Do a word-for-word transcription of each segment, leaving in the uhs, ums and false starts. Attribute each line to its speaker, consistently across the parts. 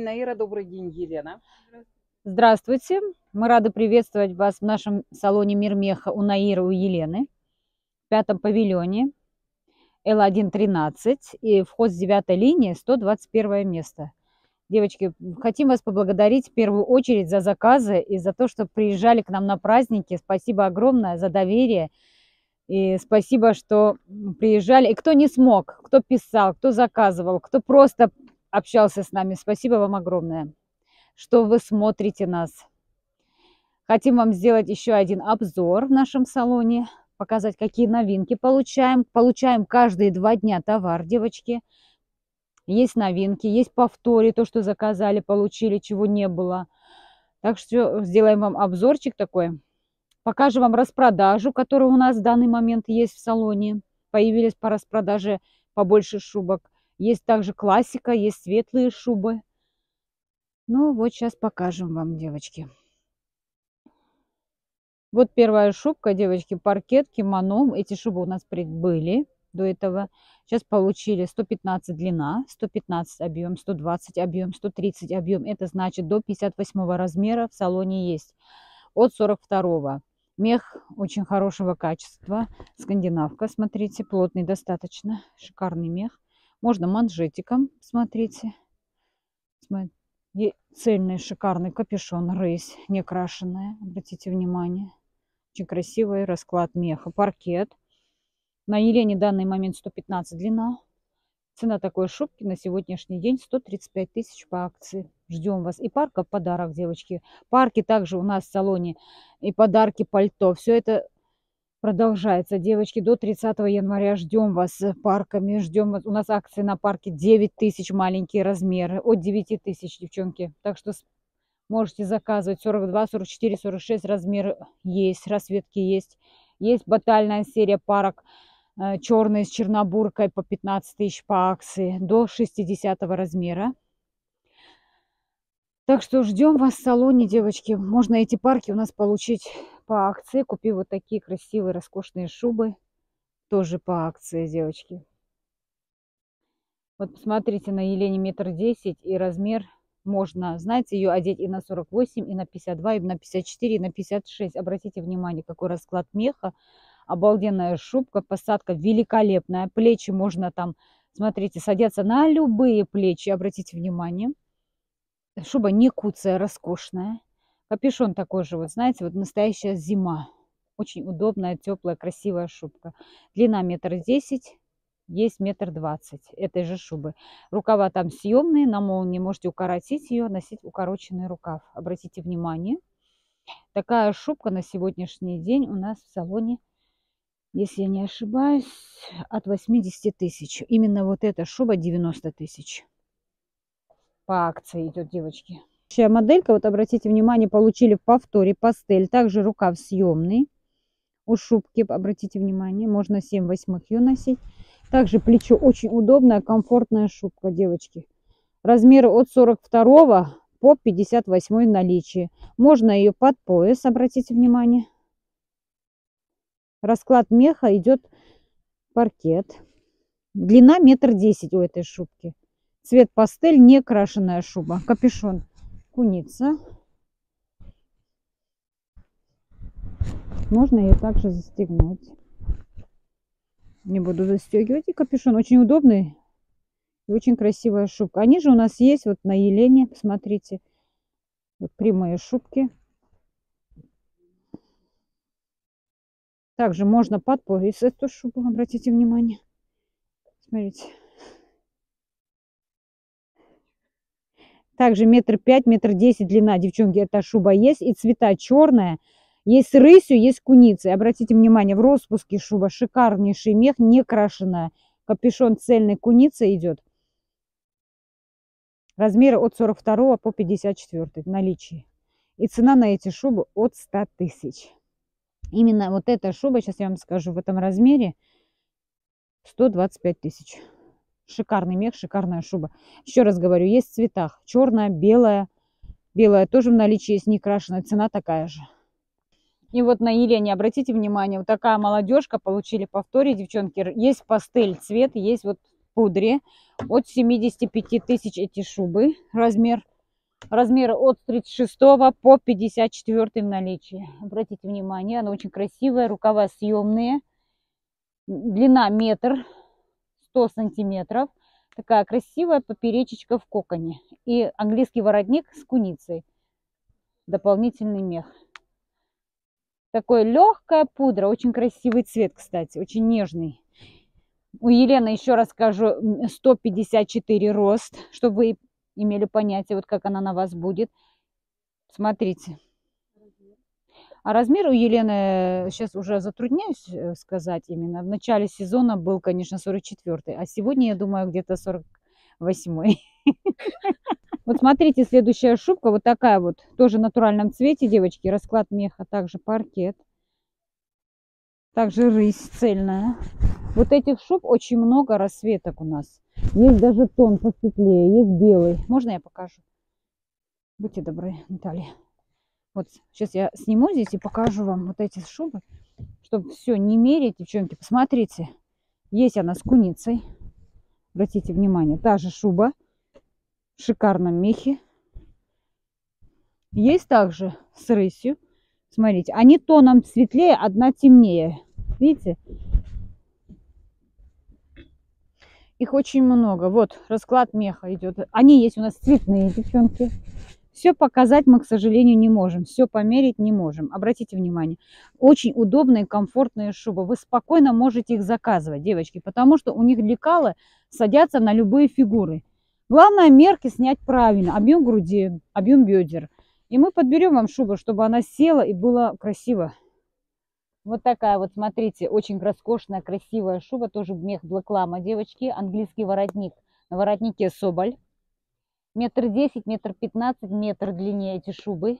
Speaker 1: день, Наира. Добрый день, Елена.
Speaker 2: Здравствуйте. Мы рады приветствовать вас в нашем салоне «Мир меха» у Наиры, у Елены, в пятом павильоне, Л один тринадцать, и вход с девятой линии, сто двадцать первое место. Девочки, хотим вас поблагодарить в первую очередь за заказы и за то, что приезжали к нам на праздники. Спасибо огромное за доверие. И спасибо, что приезжали. И кто не смог, кто писал, кто заказывал, кто просто общался с нами. Спасибо вам огромное, что вы смотрите нас. Хотим вам сделать еще один обзор в нашем салоне, показать, какие новинки получаем. Получаем каждые два дня товар, девочки. Есть новинки, есть повторы, то, что заказали, получили, чего не было. Так что сделаем вам обзорчик такой. Покажем вам распродажу, которая у нас в данный момент есть в салоне. Появились по распродаже побольше шубок. Есть также классика, есть светлые шубы. Ну вот сейчас покажем вам, девочки. Вот первая шубка, девочки, паркет, кимоно. Эти шубы у нас были до этого. Сейчас получили сто пятнадцать длина, сто пятнадцать объем, сто двадцать объем, сто тридцать объем. Это значит до пятьдесят восьмого размера в салоне есть. От сорок второго. Мех очень хорошего качества. Скандинавка, смотрите, плотный достаточно. Шикарный мех. Можно манжетиком, смотрите. Цельный шикарный капюшон, рысь, не крашеная. Обратите внимание. Очень красивый расклад меха. Паркет. На Елене в данный момент сто пятнадцать длина. Цена такой шубки на сегодняшний день сто тридцать пять тысяч по акции. Ждем вас. И парка в подарок, девочки. Парки также у нас в салоне. И подарки, пальто. Все это продолжается, девочки, до тридцатого января. Ждем вас парками. Ждем вас. У нас акции на парке девять тысяч, маленькие размеры. От девяти тысяч, девчонки. Так что можете заказывать. сорок два, сорок четыре, сорок шесть размеры есть. Расцветки есть. Есть батальная серия парок. Черные с чернобуркой по пятнадцать тысяч по акции до шестидесятого размера. Так что ждем вас в салоне, девочки. Можно эти парки у нас получить по акции. Купи вот такие красивые, роскошные шубы. Тоже по акции, девочки. Вот посмотрите, на Елене метр десять и размер можно, знаете, ее одеть и на сорок восемь, и на пятьдесят два, и на пятьдесят четыре, и на пятьдесят шесть. Обратите внимание, какой расклад меха. Обалденная шубка, посадка великолепная. Плечи можно там, смотрите, садятся на любые плечи. Обратите внимание. Шуба не куцая, роскошная. Капюшон такой же, вот знаете, вот настоящая зима. Очень удобная, теплая, красивая шубка. Длина метр десять, есть метр двадцать этой же шубы. Рукава там съемные, на молнии можете укоротить ее, носить укороченный рукав. Обратите внимание. Такая шубка на сегодняшний день у нас в салоне, если я не ошибаюсь, от восьмидесяти тысяч. Именно вот эта шуба девяносто тысяч. По акции идет, девочки. Следующая моделька, вот обратите внимание, получили в повторе пастель. Также рукав съемный. У шубки, обратите внимание, можно семь восьмых ее носить. Также плечо очень удобная, комфортная шубка, девочки. Размеры от сорок второго по пятьдесят восьмой в наличии. Можно ее под пояс, обратите внимание. Расклад меха идет паркет. Длина метр десять у этой шубки. Цвет пастель, не крашеная шуба. Капюшон куница. Можно ее также застегнуть. Не буду застегивать. И капюшон очень удобный и очень красивая шубка. Они же у нас есть вот на Елене. Посмотрите. Вот прямые шубки. Также можно под пояс эту шубу. Обратите внимание. Смотрите. Также метр пять, метр десять длина, девчонки, эта шуба есть. И цвета черная. Есть с рысью, есть куницей. Обратите внимание, в распуске шуба. Шикарнейший мех, не крашеная. Капюшон цельной куницы идет. Размеры от сорок второго по пятьдесят четвёртый в наличии. И цена на эти шубы от ста тысяч. Именно вот эта шуба, сейчас я вам скажу, в этом размере сто двадцать пять тысяч. Шикарный мех, шикарная шуба. Еще раз говорю, есть в цветах. Черная, белая. Белая тоже в наличии есть, не крашеная. Цена такая же. И вот на Елене, обратите внимание, вот такая молодежка получили повторе, девчонки. Есть пастель цвет, есть вот в пудре. От семидесяти пяти тысяч эти шубы. Размер Размеры от тридцать шестого по пятьдесят четвёртый в наличии. Обратите внимание, она очень красивая, рукава съемные. Длина метр, сто сантиметров. Такая красивая поперечечка в коконе. И английский воротник с куницей. Дополнительный мех. Такой легкая пудра, очень красивый цвет, кстати, очень нежный. У Елены, еще раз скажу, сто пятьдесят четыре рост, чтобы вы имели понятие, вот как она на вас будет. Смотрите. А размер у Елены, сейчас уже затрудняюсь сказать именно. В начале сезона был, конечно, сорок четвёртый, а сегодня, я думаю, где-то сорок восьмой. Вот смотрите, следующая шубка, вот такая вот, тоже в натуральном цвете, девочки, расклад меха, также паркет, также рысь цельная. Вот этих шуб очень много расцветок у нас. Есть даже тон посветлее, есть белый. Можно я покажу? Будьте добры, Наталья. Вот сейчас я сниму здесь и покажу вам вот эти шубы, чтобы все не мерить, девчонки. Посмотрите, есть она с куницей. Обратите внимание, та же шуба в шикарном мехе. Есть также с рысью. Смотрите, они тоном светлее, одна темнее. Видите? Их очень много. Вот расклад меха идет. Они есть у нас цветные, девчонки. Все показать мы, к сожалению, не можем. Все померить не можем. Обратите внимание. Очень удобные, комфортные шубы. Вы спокойно можете их заказывать, девочки, потому что у них лекалы садятся на любые фигуры. Главное, мерки снять правильно. Объем груди, объем бедер. И мы подберем вам шубу, чтобы она села и было красиво. Вот такая вот, смотрите, очень роскошная, красивая шуба. Тоже мех Блэклама, девочки. Английский воротник. На воротнике соболь. Метр десять, метр пятнадцать, метр длиннее эти шубы.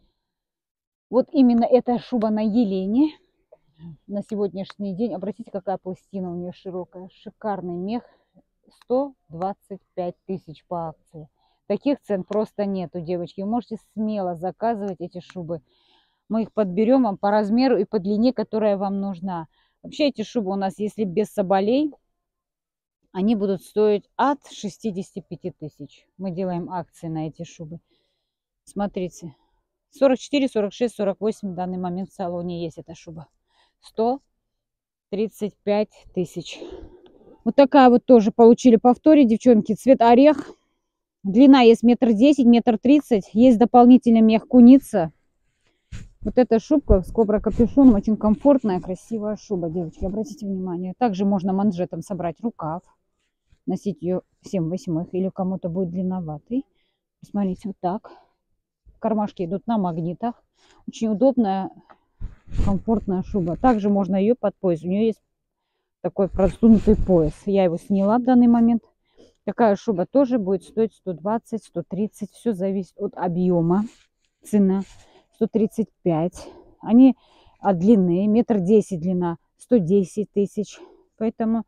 Speaker 2: Вот именно эта шуба на Елене. На сегодняшний день. Обратите, какая пластина у нее широкая. Шикарный мех. сто двадцать пять тысяч по акции. Таких цен просто нету, девочки. Вы можете смело заказывать эти шубы. Мы их подберем вам по размеру и по длине, которая вам нужна. Вообще эти шубы у нас, если без соболей, они будут стоить от шестидесяти пяти тысяч. Мы делаем акции на эти шубы. Смотрите. сорок четыре, сорок шесть, сорок восемь в данный момент в салоне есть эта шуба. сто тридцать пять тысяч. Вот такая вот тоже получили повторе, девчонки. Цвет орех. Длина есть метр десять, метр тридцать. Есть дополнительный мех куница. Вот эта шубка с кобра капюшоном. Очень комфортная, красивая шуба, девочки. Обратите внимание. Также можно манжетом собрать рукав. Носить ее семь восьмых. Или кому-то будет длинноватый. Посмотрите, вот так. Кармашки идут на магнитах. Очень удобная, комфортная шуба. Также можно ее под пояс. У нее есть такой просунутый пояс. Я его сняла в данный момент. Такая шуба тоже будет стоить сто двадцать, сто тридцать. Все зависит от объема. Цена сто тридцать пять. Они от длины. Метр десять длина. сто десять тысяч. Поэтому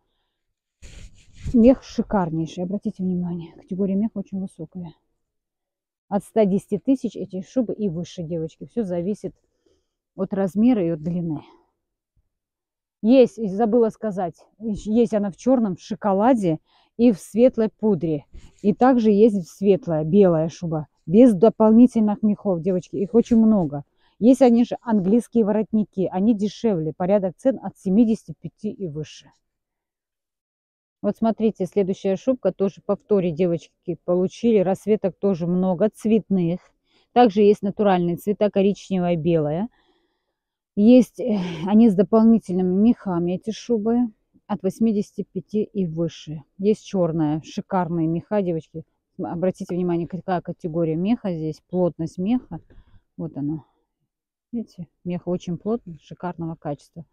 Speaker 2: мех шикарнейший. Обратите внимание. Категория меха очень высокая. От ста десяти тысяч эти шубы и выше, девочки. Все зависит от размера и от длины. Есть, забыла сказать, есть она в черном, в шоколаде и в светлой пудре. И также есть светлая, белая шуба. Без дополнительных мехов, девочки. Их очень много. Есть они же английские воротники. Они дешевле. Порядок цен от семидесяти пяти и выше. Вот смотрите, следующая шубка тоже повторе, девочки, получили. Расцветок тоже много, цветных. Также есть натуральные цвета, коричневая, белая. Есть они с дополнительными мехами, эти шубы, от восьмидесяти пяти и выше. Есть черная, шикарные меха, девочки. Обратите внимание, какая категория меха здесь, плотность меха. Вот она. Видите, мех очень плотный, шикарного качества.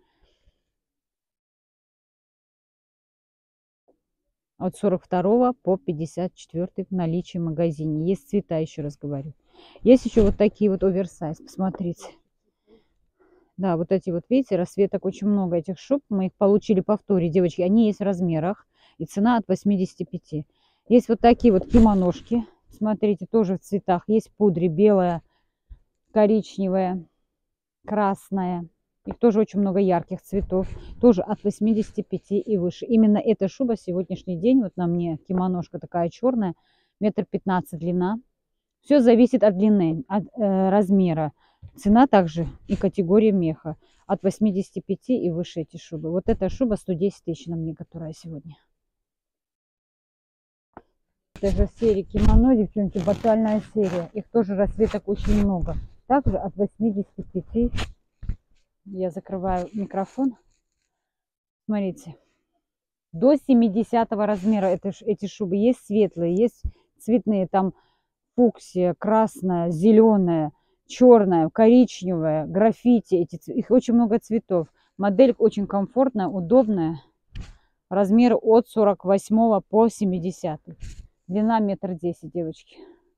Speaker 2: От сорок второго по пятьдесят четвёртый в наличии в магазине. Есть цвета, еще раз говорю. Есть еще вот такие вот оверсайз, посмотрите. Да, вот эти вот, видите, расцветок очень много этих шуб. Мы их получили повторе, девочки. Они есть в размерах. И цена от восьмидесяти пяти. Есть вот такие вот кимоношки. Смотрите, тоже в цветах. Есть в пудре белая, коричневая, красная. Их тоже очень много ярких цветов. Тоже от восьмидесяти пяти и выше. Именно эта шуба сегодняшний день. Вот на мне кимоношка такая черная. Метр пятнадцать длина. Все зависит от длины, от э, размера. Цена также и категория меха. От восьмидесяти пяти и выше эти шубы. Вот эта шуба сто десять тысяч на мне, которая сегодня. Это же серия кимоно, девчонки, батальная серия. Их тоже расцветок очень много. Также от восьмидесяти пяти. Я закрываю микрофон. Смотрите. До семидесятого размера это, эти шубы. Есть светлые, есть цветные. Там фуксия, красная, зеленая, черная, коричневая, граффити. Эти, их очень много цветов. Модель очень комфортная, удобная. Размер от сорок восьмого по семидесятый. Длина метр десять, девочки.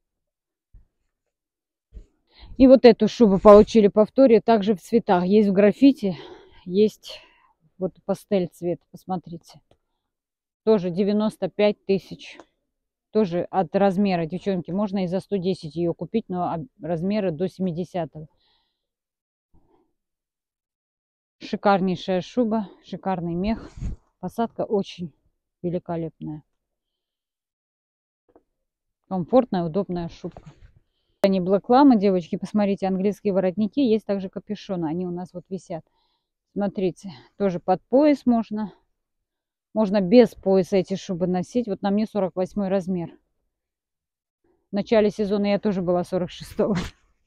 Speaker 2: И вот эту шубу получили повторе. Также в цветах. Есть в граффити, есть вот пастель цвет. Посмотрите. Тоже девяносто пять тысяч. Тоже от размера, девчонки. Можно и за сто десять ее купить, но размеры до семидесятого. Шикарнейшая шуба, шикарный мех. Посадка очень великолепная. Комфортная, удобная шубка. Они блэк-ламы, девочки, посмотрите, английские воротники. Есть также капюшоны, они у нас вот висят. Смотрите, тоже под пояс можно. Можно без пояса эти шубы носить. Вот на мне сорок восьмой размер. В начале сезона я тоже была сорок шестого.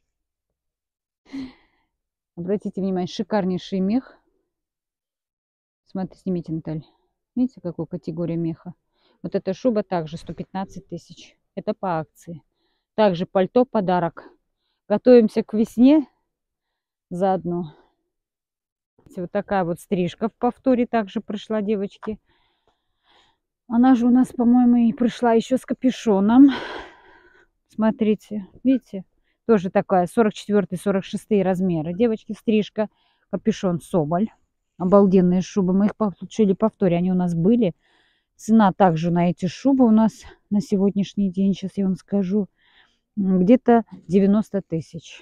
Speaker 2: Обратите внимание, шикарнейший мех. Смотрите, снимите, Наталья. Видите, какую категория меха? Вот эта шуба также сто пятнадцать тысяч. Это по акции. Также пальто подарок. Готовимся к весне заодно. Вот такая вот стрижка в повторе также пришла, девочки. Она же у нас, по-моему, и пришла еще с капюшоном. Смотрите, видите? Тоже такая сорок четвёртый сорок шестой размеры. Девочки, стрижка, капюшон соболь. Обалденные шубы. Мы их получили повторе. Они у нас были. Цена также на эти шубы у нас на сегодняшний день, сейчас я вам скажу, где-то девяносто тысяч.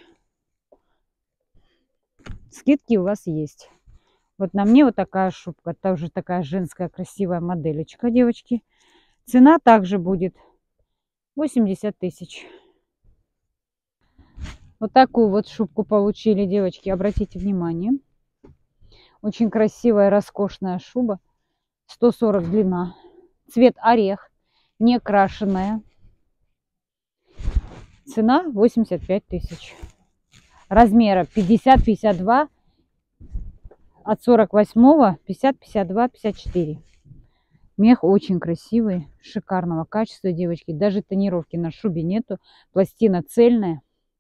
Speaker 2: Скидки у вас есть. Вот на мне вот такая шубка. Тоже такая женская красивая моделечка, девочки. Цена также будет восемьдесят тысяч. Вот такую вот шубку получили, девочки. Обратите внимание. Очень красивая, роскошная шуба. сто сорок длина. Цвет орех. Не крашеная. Цена восемьдесят пять тысяч. Размера пятьдесят пятьдесят два. От сорок восьмого пятьдесят пятьдесят два пятьдесят четыре. Мех очень красивый. Шикарного качества, девочки. Даже тонировки на шубе нету. Пластина цельная.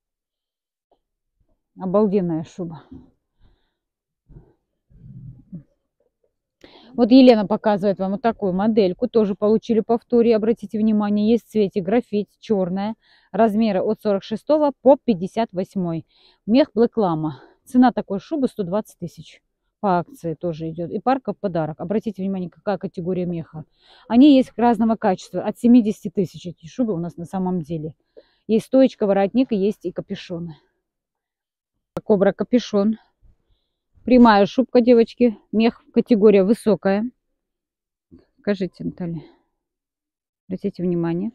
Speaker 2: Обалденная шуба. Вот Елена показывает вам вот такую модельку. Тоже получили повторе. Обратите внимание, есть в цвете граффити, черная. Размеры от сорок шестого по пятьдесят восьмой. Мех блэк-лама. Цена такой шубы сто двадцать тысяч. По акции тоже идет. И парка в подарок. Обратите внимание, какая категория меха. Они есть разного качества. От семидесяти тысяч эти шубы у нас на самом деле. Есть стоечка, воротник и есть и капюшоны. Кобра капюшон. Прямая шубка, девочки. Мех категория высокая. Скажите, Наталья. Обратите внимание.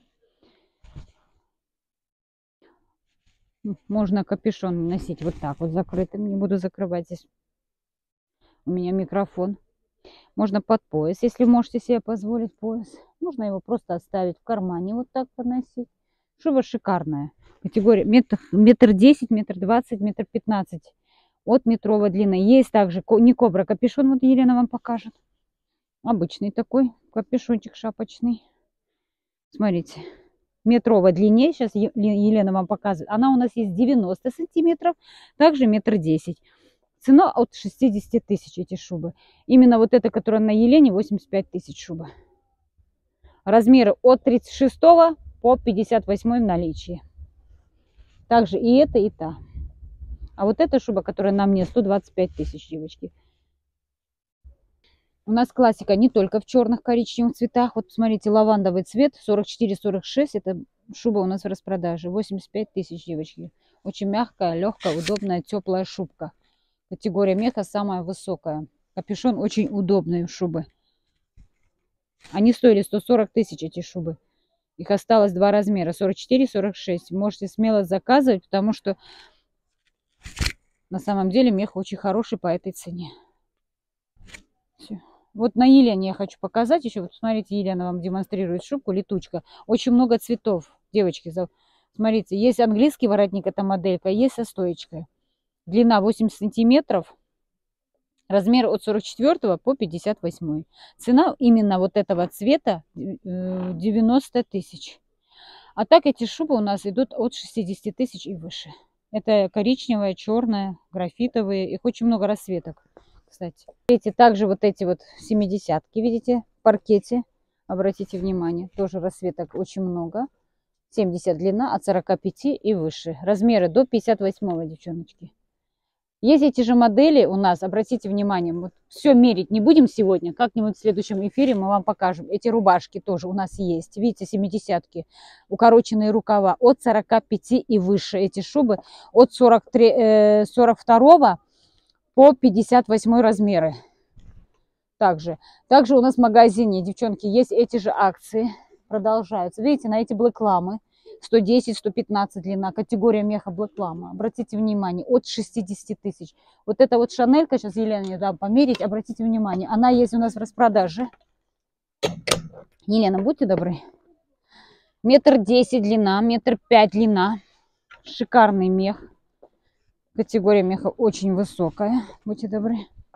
Speaker 2: Можно капюшон носить вот так вот закрытым. Не буду закрывать здесь. У меня микрофон. Можно под пояс, если можете себе позволить пояс. Можно его просто оставить в кармане. Вот так поносить. Шуба шикарная. Категория метр, метр десять, метр двадцать, метр пятнадцать. От метровой длины. Есть также не кобра капюшон. Вот Елена вам покажет. Обычный такой капюшончик шапочный. Смотрите. Метровой длине. Сейчас Елена вам показывает. Она у нас есть девяносто сантиметров. Также метр десять. Цена от шестидесяти тысяч эти шубы. Именно вот эта, которая на Елене, восемьдесят пять тысяч шуба. Размеры от тридцать шестого по пятьдесят восьмой в наличии. Также и это, и та. А вот эта шуба, которая на мне, сто двадцать пять тысяч, девочки. У нас классика не только в черных, коричневых цветах. Вот посмотрите, лавандовый цвет, сорок четыре сорок шесть. Это шуба у нас в распродаже. восемьдесят пять тысяч, девочки. Очень мягкая, легкая, удобная, теплая шубка. Категория меха самая высокая. Капюшон очень удобный шубы. Они стоили сто сорок тысяч, эти шубы. Их осталось два размера, сорок четыре, сорок шесть. Можете смело заказывать, потому что на самом деле мех очень хороший по этой цене. Все. Вот на Елене я хочу показать еще. Вот смотрите, Елена вам демонстрирует шубку летучка. Очень много цветов, девочки. Смотрите, есть английский воротник, это моделька, есть со стоечкой. Длина восемьдесят сантиметров. Размер от сорок четвёртого по пятьдесят восьмой. Цена именно вот этого цвета девяносто тысяч. А так эти шубы у нас идут от шестидесяти тысяч и выше. Это коричневая, черная, графитовые. Их очень много расцветок, кстати. Эти также вот эти вот семидесятки, видите, в паркете. Обратите внимание, тоже расцветок очень много. семьдесят длина, от сорока пяти и выше. Размеры до пятьдесят восьмого, девчоночки. Есть эти же модели у нас, обратите внимание, вот все мерить не будем сегодня, как-нибудь в следующем эфире мы вам покажем. Эти рубашки тоже у нас есть, видите, семидесятки, укороченные рукава от сорока пяти и выше. Эти шубы от сорок второго по пятьдесят восьмой размеры. Также, также у нас в магазине, девчонки, есть эти же акции, продолжаются. Видите, на эти блэкламы. сто десять, сто пятнадцать длина, категория меха блэклама. Обратите внимание, от шестидесяти тысяч. Вот эта вот шанелька, сейчас Елене дам померить, обратите внимание, она есть у нас в распродаже. Елена, будьте добры. Метр десять длина, метр пять длина. Шикарный мех. Категория меха очень высокая, будьте добры.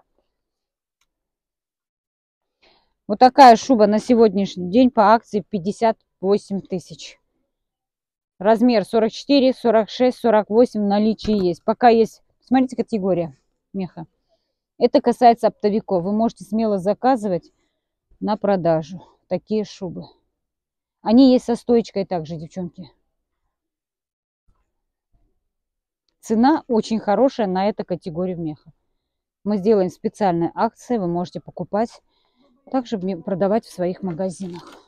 Speaker 2: Вот такая шуба на сегодняшний день по акции пятьдесят восемь тысяч. Размер сорок четыре, сорок шесть, сорок восемь в наличии есть. Пока есть, смотрите, категория меха. Это касается оптовиков. Вы можете смело заказывать на продажу такие шубы. Они есть со стоечкой также, девчонки. Цена очень хорошая на эту категорию меха. Мы сделаем специальные акции. Вы можете покупать, также продавать в своих магазинах.